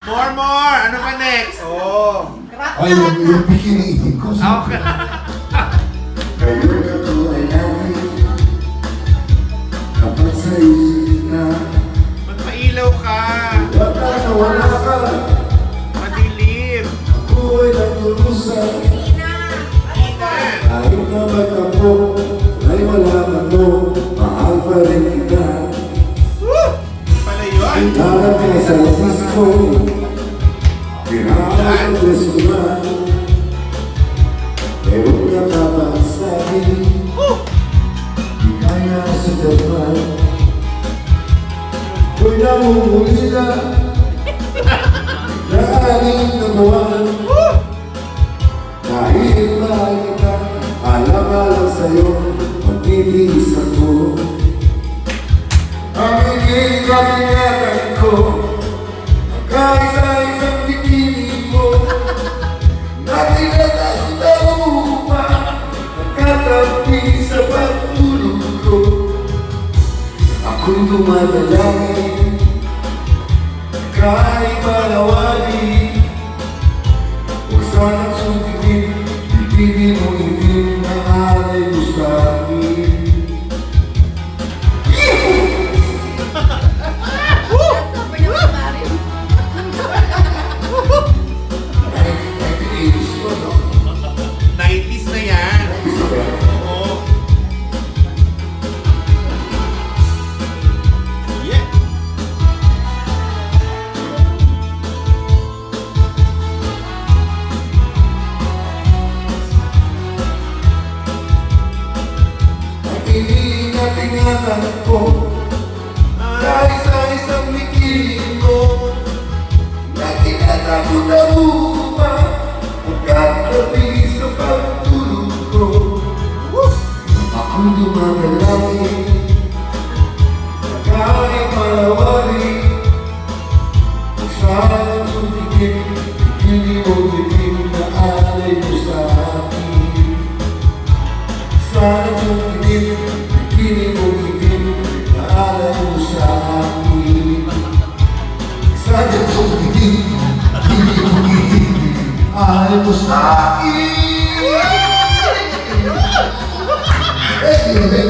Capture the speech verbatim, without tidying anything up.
More, more! Ano pa next? Oh. Ay, yung, yung bikini itim ko. Okay. Kayo na to ay lagi kapag sa isip na Magpailaw ka. wala na wala ka. Madilim. Ako ay natulusan. Kahit na magkapo ay wala ka mo, mahal pa rin kita. Woo! Pala yun? Darating sa disco, pinaka ang restaurant, meron ka tapang sabi, di kaya sa dapat. Ko'y namumulila, naaling na buwan, kahit mahal kita, alam-alam sa'yo, magtitiis ako. Ang higit-ingatan ko, magkaisa-isang bikini mo, natinatago pa, nagkatabi sa pagtulog ko. Ako'y dumadalangin, kahit malawali, huwag sanang sumigin, ibigin mo itin na alay mo sa akin. nineties na yan. Oo. Yeah. Ang iniingat-ingatan ko, kahit sa isang bikini mo, na tinatago-tago pa, magkatabi sa pagtulog ko. Ako'y dumadalangin, kahit malawali, kung saan sumigit, bikini mo bitin na alay mo sa akin. Sana sumigit, bikini mo bitin na alay mo sa akin. Sana sumigit, bikini mo bitin na alay mo sa akin.